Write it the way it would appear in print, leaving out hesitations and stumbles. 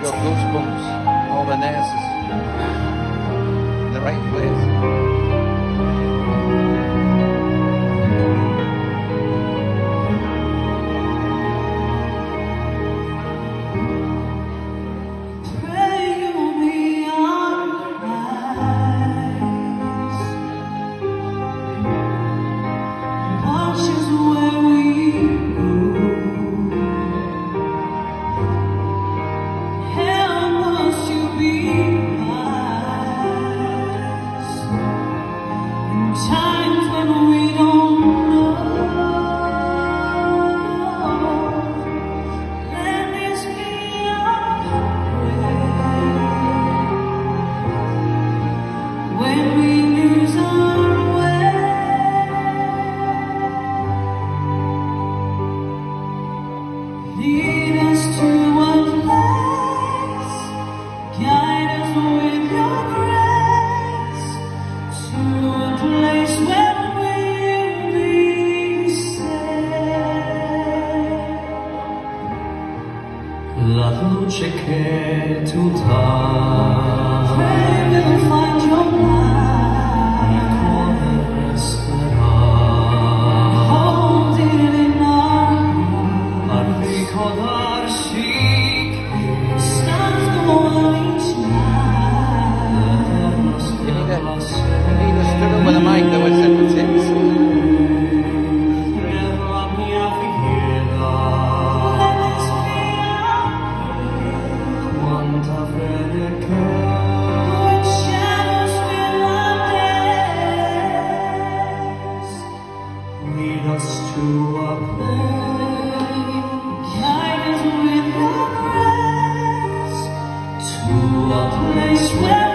got goosebumps, all the nurses in the right place. Lead us to a place, guide us with your grace, to a place where we'll be safe. La luce che tu dai, Pray we'll find your light, il cuore resterà hold it in our a ricordarsi che stars go on each night. l'eterno You need stella a struggle with a mic that was separate tips. per la mia pietà. Let this be our Quanta fede che when shadows fill our days. lead us to a place, Guide us with your grace to a place where